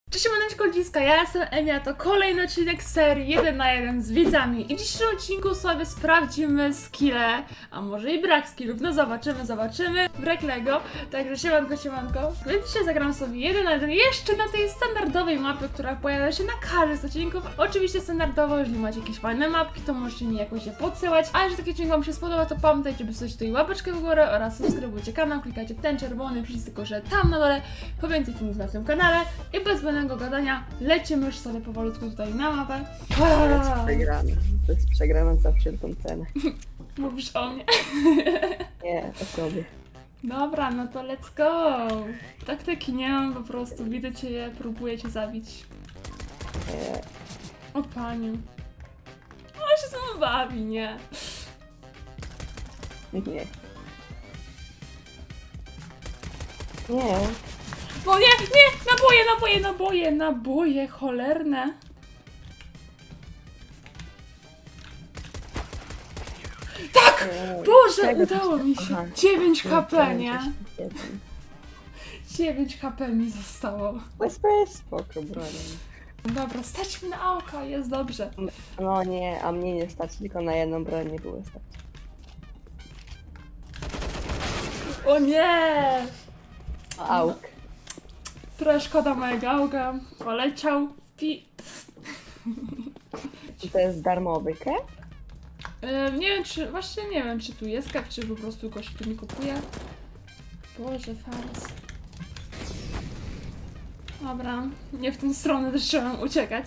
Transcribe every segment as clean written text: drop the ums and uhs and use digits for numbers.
Cześć, maneczko ludziska, ja jestem Emia, to kolejny odcinek serii 1 na 1 z widzami. I w dzisiejszym odcinku sobie sprawdzimy skille, a może i brak skillów, no zobaczymy, brak Lego. Także siemanko. Więc dzisiaj zagram sobie 1 na 1 jeszcze na tej standardowej mapie, która pojawia się na każdym z odcinków. Oczywiście standardowo, jeżeli macie jakieś fajne mapki, to możecie mi jakoś je podsyłać. A jeżeli taki odcinek wam się spodoba, to pamiętajcie, by zostawić tutaj łapeczkę w górę oraz subskrybujcie kanał, klikajcie w ten czerwony przycisk, tylko że tam na dole po więcej filmów na tym kanale. I bez zbędnego gadania lecimy już sobie powolutku tutaj na mapę. To jest przegrane. To jest przegrane za wszelką cenę. Mówisz o mnie? Nie, o sobie. Dobra, no to let's go. Taktyki nie mam, po prostu widzę cię, próbuję cię zabić. Nie. O paniu. On się sama bawi, nie? Nie. Nie. O nie, naboje, cholerne. Tak! Boże, udało mi się. Aha. 9 HP, nie? 9 HP mi zostało. Jest spoko, broń. Dobra, stać mi na oko, jest dobrze. No nie, a mnie nie stać, tylko na jedną broń nie było stać. O nie! Auk. Trochę szkoda mojego auga. Poleciał. Czy to jest darmowy kep? Nie wiem czy, właśnie nie wiem czy tu jest kap, czy po prostu goś tu nie kupuje. Boże, fars. Dobra, nie w tą stronę też trzeba uciekać.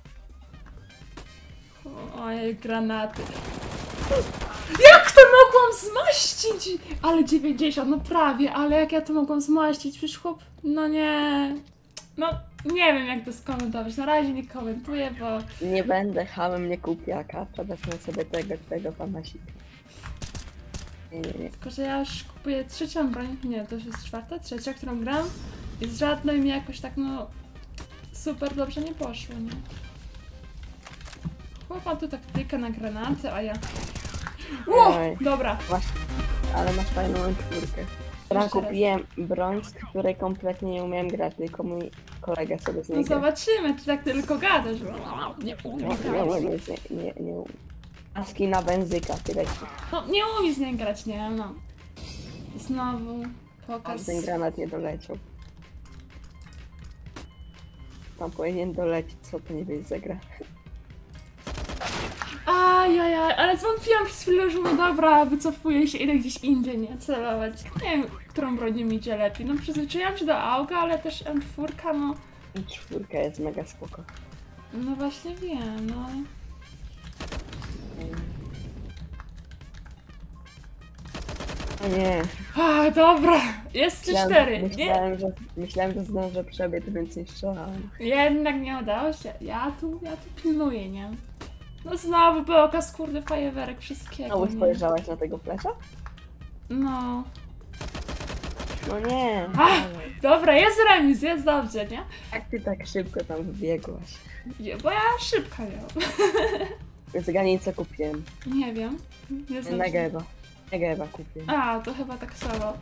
Ojej, granaty. Jak to mogłam zmaścić? Ale 90, no prawie, ale jak ja to mogłam zmaścić? Przecież chłop, no nie. No, nie wiem jak to skomentować. Na razie nie komentuję, bo... Nie będę hamem, nie kupię akacza, wezmę sobie tego famasika. Nie. Tylko, że ja już kupuję trzecią broń. Nie, to już jest czwarta, trzecia, którą gram. I z żadnej mi jakoś tak, no... super dobrze nie poszło, nie? Chłop ma tu taktykę na granaty, a ja... Oj. Dobra. Masz, ale masz fajną czwórkę. Ja kupiłem broń, z której kompletnie nie umiałem grać, tylko mój kolega sobie z niej No gra. zobaczymy, ty tak tylko gadasz. Nie umiem grać. Nie umiem. Aski na węzyka, tyle ci. No, nie umiem z niej grać, nie no. Znowu pokaz. Ten granat nie doleciał. Tam powinien dolecieć, co to nie będzie za gra. Ajajaj, ale zwątpiłam przez chwilę, że no dobra, wycofuję się, idę gdzieś indziej, nie celować. Nie wiem, którą bronią mi idzie lepiej. No przyzwyczaiłam się do auga, ale też M4, no... I czwórka jest mega spoko. No właśnie wiem, no. O nie. Dobra, jest 3-4, nie? Myślałem, że zdążę przebiec, więc nie strzelałem. Jednak nie udało się. Ja tu pilnuję, nie? No znowu był okaz, kurde, fajerwerek, wszystkiego, Znowu nie? spojrzałaś na tego flesza? No. No nie. Dobra, jest remis, jest dobrze, nie? Jak ty tak szybko tam wybiegłaś? Nie, bo ja szybka miałam. Zgadnij co kupiłem. Nie wiem. Nie znam się. Negewa kupiłem. A, to chyba tak samo.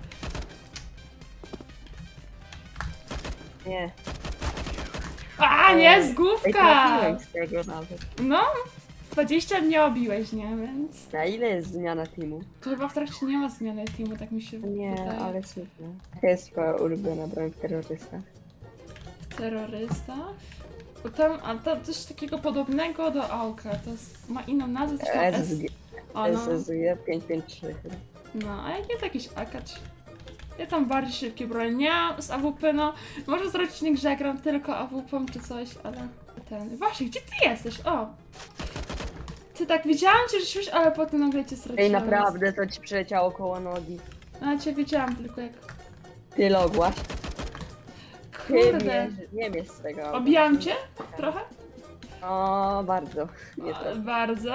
Nie. A, nie, Ej, zgłówka! trafiłem z tego nawet. No, 20 mnie obiłeś, nie? Więc... Na ile jest zmiana teamu? To chyba w trakcie nie ma zmiany teamu, tak mi się Nie, wydaje. ale super. Jaka jest twoja ulubiona broń w terrorystach? Terrorysta? Bo tam, a to coś takiego podobnego do AUKA, to jest, ma inną nazwę, coś na S. O, no. SSG 553 chyba. No, a jak nie to jakiś akacz. Ja tam bardziej szybkie broń. Nie z AWP, no. Może zrobić odcinek, że ja gram tylko AWP czy coś, ale ten. Właśnie, gdzie ty jesteś? O! Ty tak widziałam cię, że szłeś, ale potem nagle cię straciłam. Ej, naprawdę to ci przyleciało koło nogi. No, cię widziałam tylko jak... Ty logłaś. Kurde. Nie mierz z tego. Obijam cię? Trochę? O, bardzo. Nie O, to. bardzo.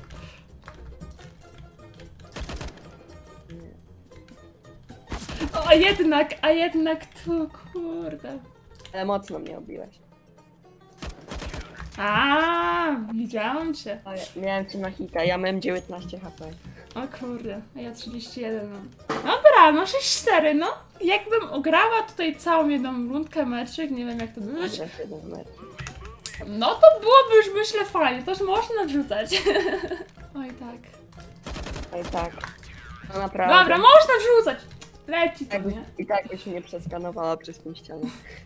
O, a jednak tu, kurde. Ale mocno mnie obiłeś. A, widziałam cię. O, ja miałem cię na hita, ja miałem 19 HP. O kurde, a ja 31 mam. Dobra, dobra, no 6-4, no. Jakbym ograła tutaj całą jedną rundkę meczek, nie wiem jak to było. No to byłoby już myślę fajnie, to już można wrzucać. Oj tak. Oj tak. No naprawdę. Dobra, można wrzucać! Leci to, nie? I tak byś mnie przeskanowała przez tą ścianę.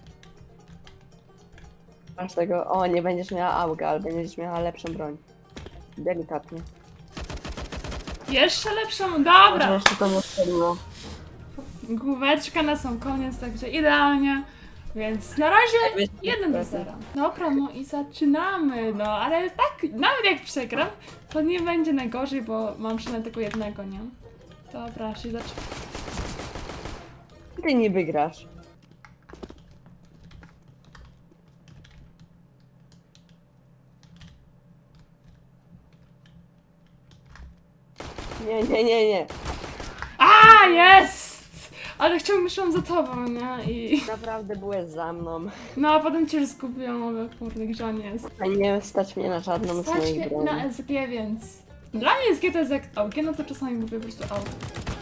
Masz tego, o nie będziesz miała auga, ale będziesz miała lepszą broń. Delikatnie. Jeszcze lepszą, Może dobra! jeszcze to nie strzeliło. Główeczka na sam koniec, także idealnie. Więc na razie 1-0. Dobra, no i zaczynamy, no ale tak, nawet jak przegram, to nie będzie najgorzej, bo mam przynajmniej tylko jednego, nie? Dobra, się zaczyna. Ty nie wygrasz. Nie. A, jest! Ale chciałbym szłam za tobą, nie? I... Naprawdę byłeś za mną. No, a potem cię już zgubiłam, mówię, kurde, gdzie on jest? A nie stać mnie na żadną z Stać moich mnie broni. na SG, więc... Dla mnie SG to jest jak AUG, no to czasami mówię po prostu AUG.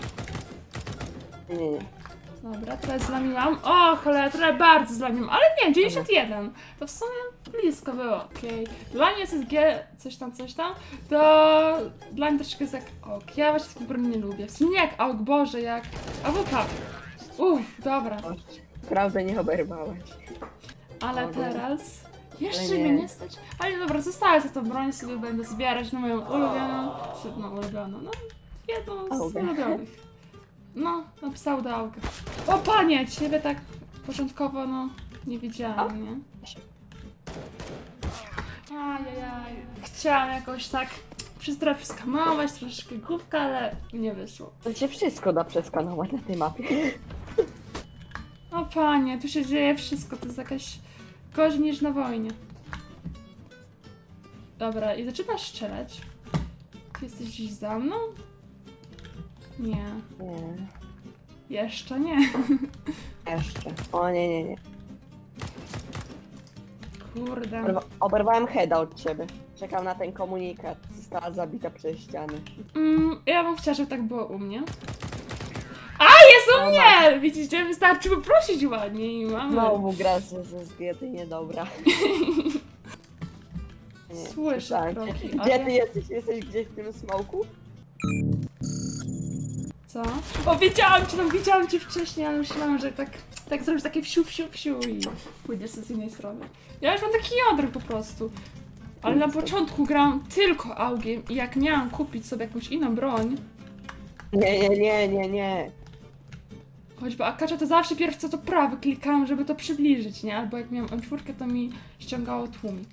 Nie. Dobra, teraz zlamiłam. O, cholera, trochę bardzo zlamiłam, ale nie, 91. To w sumie blisko było, okej. Dla mnie jest SG, coś tam, to dla mnie troszkę jest jak AUG. Ja właśnie takiej broni nie lubię. W sumie nie jak AUG, Boże, jak AWP. Dobra. Prawdę nie oberwałaś. Ale teraz... Jeszcze Ale mnie nie. nie stać. Ale dobra, została za tą broń, sobie będę zbierać na moją ulubioną. No, jedną z Augę. ulubionych. No, napisał do Augę. O panie, ciebie tak początkowo, no, nie widziałam, nie? Ajajaj. Chciałam jakoś tak przeskanować troszeczkę główkę, ale nie wyszło. To się wszystko da przeskanować na tej mapie. O panie, tu się dzieje wszystko, to jest jakaś gorzej niż na wojnie. Dobra, i zaczynasz strzelać. Ty jesteś gdzieś za mną? Nie. Nie. Jeszcze nie. Jeszcze. O nie. Kurde. Oberwałem heada od ciebie. Czekam na ten komunikat. Została zabita przez ściany. Ja bym chciała, żeby tak było u mnie. A, jest u mnie! Widzicie, wystarczy poprosić ładnie i mamy. Znowu gra z SG, ty niedobra. Nie, Słyszę tak. kroki, Gdzie ale... ty jesteś? Jesteś gdzieś w tym smoku? Co? O, widziałam cię wcześniej, ale myślałam, że tak zrobisz takie wsiu i pójdziesz z innej strony. Ja już mam taki jądr po prostu. Ale na początku grałam tylko augiem i jak miałam kupić sobie jakąś inną broń, Nie. choćby akacza, to zawsze pierw co to prawy klikałam, żeby to przybliżyć, nie? Albo jak miałam M4, to mi ściągało tłumik.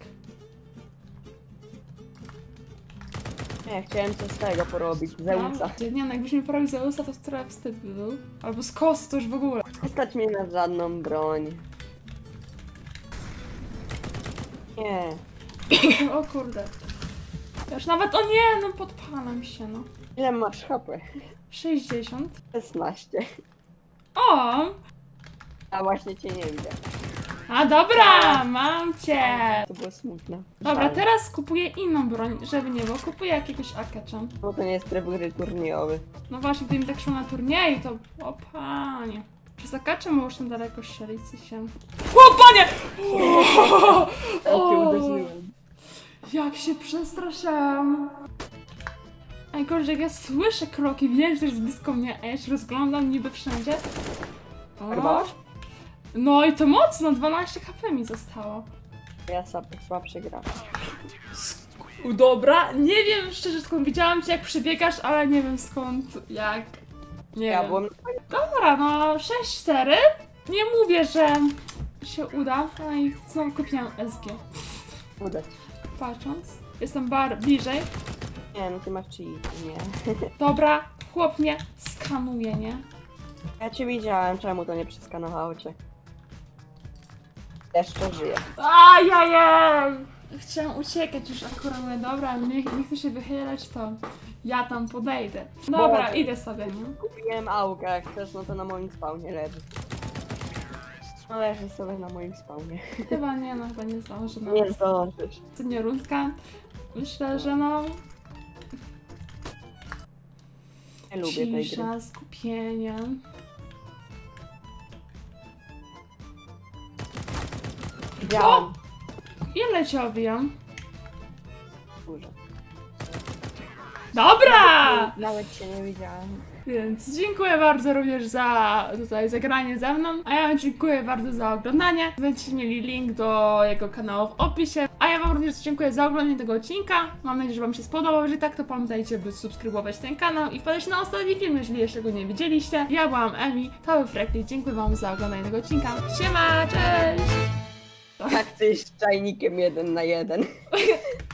Nie, chciałem coś z tego porobić. Zeusa. Nie, no jakbyś mi porobił Zeusa, to trochę wstyd by był. Albo z kosy, to już w ogóle. Nie stać mnie na żadną broń. Nie. O kurde. Ja już nawet, o nie, no podpalam się, no. Ile masz HP? 60. 16. O! A właśnie cię nie widzę. A dobra, mam cię! To było smutne. Dobra, Żal. teraz kupuję inną broń, żeby nie było. Kupuję jakiegoś akacza. No to nie jest tryb gry turniejowy. No właśnie, gdy mi tak szło na turnieju, to... O panie. Przez akacza można daleko strzelić się. O panie! Ja cię uderzyłem. Jak się przestraszyłam. Najgorzej, jak ja słyszę kroki, wiem, że jest blisko mnie, a ja się rozglądam niby wszędzie. O. Herbałaś? No i to mocno, 12 HP mi zostało. Ja słabszy gram. Dobra, nie wiem szczerze skąd widziałam cię jak przybiegasz, ale nie wiem skąd, jak... Nie Ja wiem. byłem... Dobra, no 6-4. Nie mówię, że się uda. No i znowu kupiłam SG. Udać. Patrząc, jestem bliżej. Nie, no ty masz cheat, nie. Dobra, chłop mnie skanuje, nie? Ja cię widziałem, czemu to nie przeskanowało cię? Jeszcze żyję. Ajajaj! Chciałam uciekać już akurat, mówię, dobra, nie chcę się wychylać, to ja tam podejdę. Dobra, Boże. idę sobie, nie? Kupiłem auga, jak chcesz, no to na moim spawnie leży. No leży sobie na moim spawnie. Chyba nie, no chyba nie zdążę. No. Nie zdążysz. Ostatnia rundka. Myślę, że no... Nie lubię tej gry. Cisza, skupienie. Widziałam. Ile cię obijam? Kurze. Dobra! Nawet cię nie widziałam. Więc dziękuję bardzo również za tutaj zagranie ze mną, a ja wam dziękuję bardzo za oglądanie. Będziecie mieli link do jego kanału w opisie, a ja wam również dziękuję za oglądanie tego odcinka. Mam nadzieję, że wam się spodobał, jeżeli tak, to pamiętajcie, by subskrybować ten kanał i wpadać na ostatni film, jeżeli jeszcze go nie widzieliście. Ja byłam Emi, to był Frekli, dziękuję wam za oglądanie tego odcinka. Siema, cześć! Jak ty z czajnikiem 1 na 1.